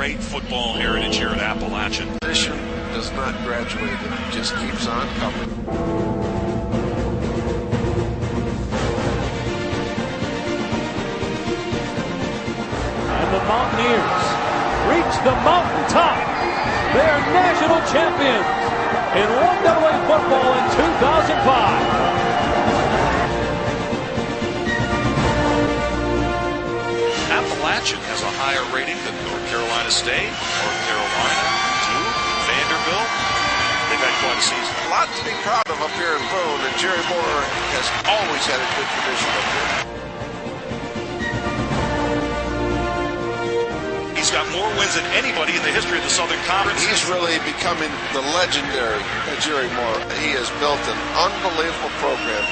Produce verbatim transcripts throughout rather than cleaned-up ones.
great football heritage here at Appalachian. Tradition does not graduate, it just keeps on coming. And the Mountaineers reach the mountaintop. They are national champions in one double A football in two thousand five. Appalachian has a higher rating than North Carolina State, North Carolina, Duke, Vanderbilt. They've had quite a season. A lot to be proud of up here in Boone, and Jerry Moore has always had a good tradition up here. He's got more wins than anybody in the history of the Southern Conference. He's really becoming the legendary Jerry Moore. He has built an unbelievable program.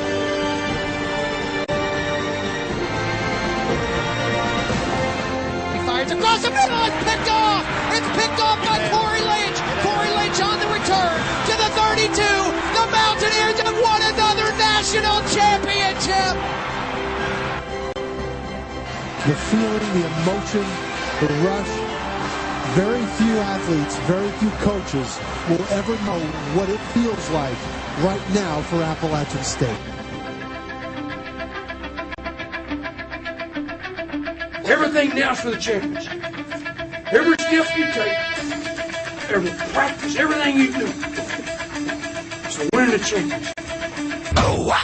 It's across the middle. It's picked off. It's picked off by Corey Lynch. Corey Lynch on the return to the thirty-two. The Mountaineers have won another national championship. The feeling, the emotion, the rush. Very few athletes, very few coaches will ever know what it feels like right now for Appalachian State. Everything now is for the championship. Every step you take, every practice, everything you do. So win the championship. Oh, wow.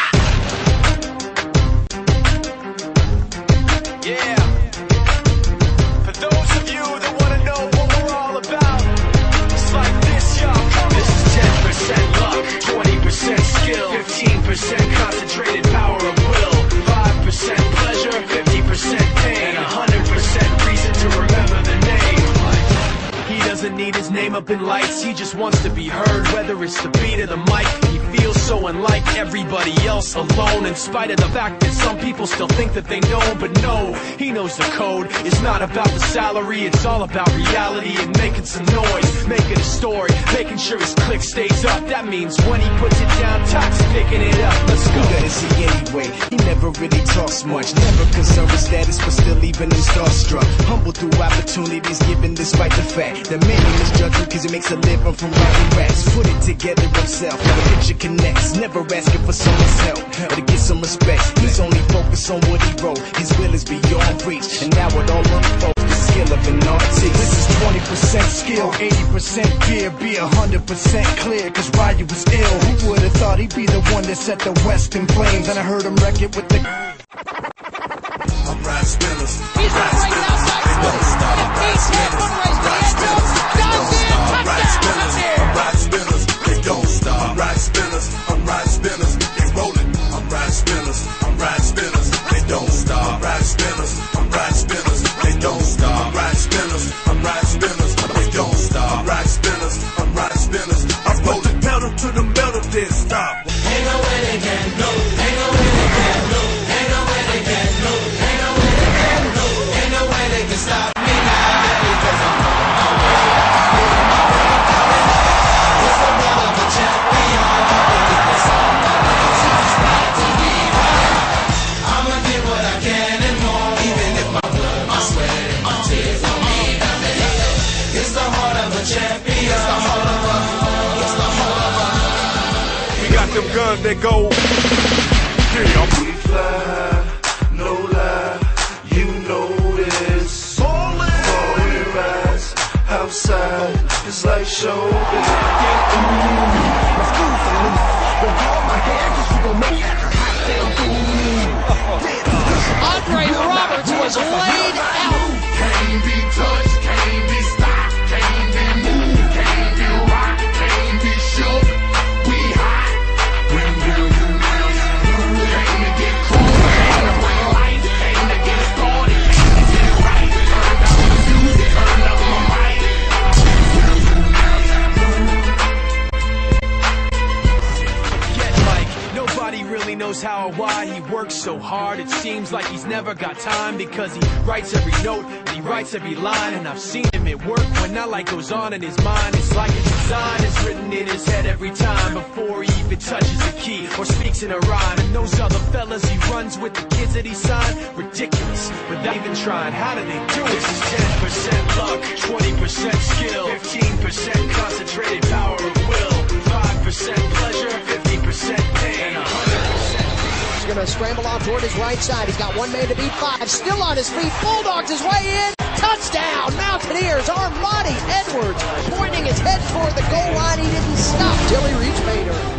Yeah. For those of you that want to know what we're all about, it's like this, y'all. This is ten percent luck, twenty percent skill, fifteen percent concentrated power of will, five percent pleasure, fifty percent pain, and one hundred percent reason to remember the name. He doesn't need his name up in lights, he just wants to be heard, whether it's the beat of the mic. He feels so unlike everybody else, alone, in spite of the fact that some people still think that they know. But no, he knows the code. It's not about the salary, it's all about reality and making some noise, making a story, making sure his click stays up. That means when he puts it down, Tox picking it up. Let's go. Good as he anyway, he never really talks much, never concerned with status, but still even him starstruck. Humble through opportunities given despite the fact that many misjudge him cause he makes a living from writing raps. Put it together himself, the picture connects, never asking for someone's help or to get some respect. He's only focused on what he wrote, his will is beyond reach, and now it all unfolds, the skill of an artist. This is twenty percent skill, eighty percent gear, be one hundred percent clear, cause Ryu was ill. Who would've thought he'd be the one that set the West in flames, and I heard him wreck it with the I'm riding spinners. He's right outside. And he's hit one race to the end zone. Down in, touchdown. I'm riding spinners. They don't stop. I'm riding spinners. I'm riding spinners. They rolling. I'm riding spinners. I'm riding spinners. They don't stop. I'm riding spinners. I'm riding spinners. They don't stop. I'm riding spinners. I'm riding spinners. They don't stop. I'm riding spinners. I'm riding spinners. I put the pedal to the metal, then stop. Ain't no way they can go. Ain't no way they can go. Ain't no way they can go. Ain't no way they can go. Ain't no way they can stop me now because I'm on my way. It's the world of a champion. It's all my life. It's right to be right. I'ma get what I can and more, even if my blood, my sweat, and my tears don't mean nothing. It's the heart of a champion. It's the heart of a. It's the heart of a. We got them guns that go. Yeah. We fly, no lie, you know this. Falling rise outside, it's like showbiz. My school's so loose. Don't hold my hand, cause you gon' make it. Andre Roberts was laid out. Can't be touched, can't be stopped, can't be moved, can't be rocked, can't be shook. We hot. When will you will you do? Came to get cool, came to bring light, came to get started, came to get right. Turned up the music, turned up my mic. Will you will you do? Get Mike, nobody really knows how or why he works so hard. It seems like he's never got time because he writes every note and he writes every line. And I've seen him at work when that light goes on in his mind. It's like a design is written in his head every time before he even touches a key or speaks in a rhyme. And those other fellas he runs with the kids that he signed. Ridiculous, without even trying. How do they do it? This is ten percent luck, twenty percent skill, fifteen percent concentrated power of will, five percent pleasure, fifty percent pain, and one hundred percent. He's going to scramble off toward his right side. He's got one man to beat five. Still on his feet. Bulldogs his way in. Touchdown, Mountaineers. Armani Edwards pointing his head toward the goal line. He didn't stop till he reached Bader.